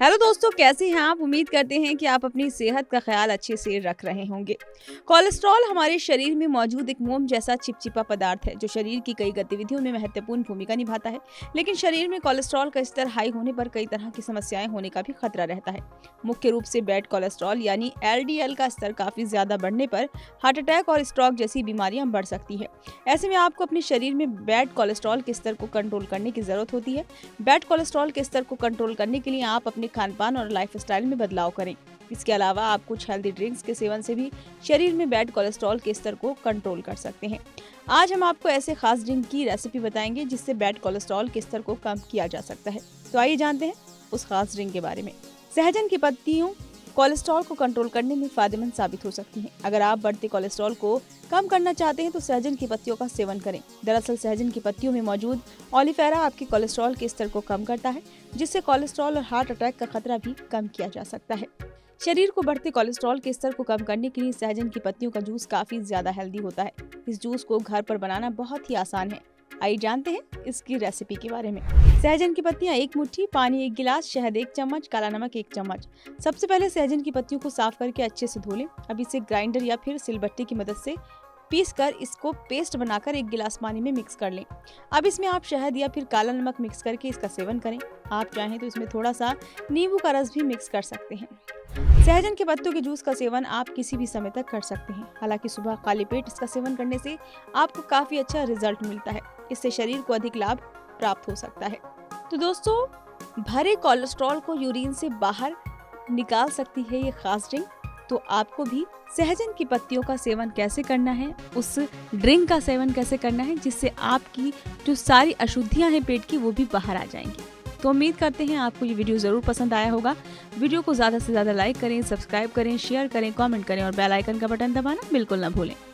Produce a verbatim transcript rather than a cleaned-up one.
Hello दोस्तों, कैसे हैं आप? उम्मीद करते हैं कि आप अपनी सेहत का ख्याल अच्छे से रख रहे होंगे। कोलेस्ट्रॉल हमारे शरीर में मौजूद एक मोम जैसा चिपचिपा पदार्थ है जो शरीर की कई गतिविधियों में महत्वपूर्ण भूमिका निभाता है। लेकिन शरीर में कोलेस्ट्रॉल का स्तर हाई होने पर कई तरह की समस्याएं होने का भी खतरा रहता है। मुख्य रूप से बैड कोलेस्ट्रॉल यानी एल डी एल का स्तर काफी ज्यादा बढ़ने पर हार्ट अटैक और स्ट्रोक जैसी बीमारियां बढ़ सकती है। ऐसे में आपको अपने शरीर में बैड कोलेस्ट्रॉल के स्तर को कंट्रोल करने की जरूरत होती है। बैड कोलेस्ट्रॉल के स्तर को कंट्रोल करने के लिए आप अपने खान पान और लाइफस्टाइल में बदलाव करें। इसके अलावा आप कुछ हेल्दी ड्रिंक्स के सेवन से भी शरीर में बैड कोलेस्ट्रॉल के स्तर को कंट्रोल कर सकते हैं। आज हम आपको ऐसे खास ड्रिंक की रेसिपी बताएंगे जिससे बैड कोलेस्ट्रॉल के स्तर को कम किया जा सकता है। तो आइए जानते हैं उस खास ड्रिंक के बारे में। सहजन की पत्तियों कोलेस्ट्रॉल को कंट्रोल करने में फायदेमंद साबित हो सकती हैं। अगर आप बढ़ते कोलेस्ट्रॉल को कम करना चाहते हैं तो सहजन की पत्तियों का सेवन करें। दरअसल सहजन की पत्तियों में मौजूद ओलिफेरा आपके कोलेस्ट्रॉल के स्तर को कम करता है, जिससे कोलेस्ट्रॉल और हार्ट अटैक का खतरा भी कम किया जा सकता है। शरीर को बढ़ते कोलेस्ट्रॉल के स्तर को कम करने के लिए सहजन की पत्तियों का जूस काफी ज्यादा हेल्दी होता है। इस जूस को घर पर बनाना बहुत ही आसान है। आइए जानते हैं इसकी रेसिपी के बारे में। सहजन की पत्तियां एक मुट्ठी, पानी एक गिलास, शहद एक चम्मच, काला नमक एक चम्मच। सबसे पहले सहजन की पत्तियों को साफ करके अच्छे से धो लें। अब इसे ग्राइंडर या फिर सिलबट्टे की मदद से पीस कर इसको पेस्ट बनाकर एक गिलास पानी में मिक्स कर लें। अब इसमें आप शहद या फिर काला नमक मिक्स करके इसका सेवन करें। आप चाहें तो इसमें थोड़ा सा नींबू का रस भी मिक्स कर सकते हैं। सहजन के पत्तों के जूस का सेवन आप किसी भी समय तक कर सकते हैं। हालांकि सुबह खाली पेट इसका सेवन करने से आपको काफी अच्छा रिजल्ट मिलता है। इससे शरीर को अधिक लाभ प्राप्त हो सकता है। तो दोस्तों, भरे कोलेस्ट्रॉल को यूरिन से बाहर निकाल सकती है ये खास ड्रिंक। तो आपको भी सहजन की पत्तियों का सेवन कैसे करना है, उस ड्रिंक का सेवन कैसे करना है जिससे आपकी जो सारी अशुद्धियां हैं पेट की वो भी बाहर आ जाएंगी। तो उम्मीद करते हैं आपको ये वीडियो जरूर पसंद आया होगा। वीडियो को ज्यादा से ज्यादा लाइक करें, सब्सक्राइब करें, शेयर करें, कमेंट करें और बेल आइकन का बटन दबाना बिल्कुल ना भूलें।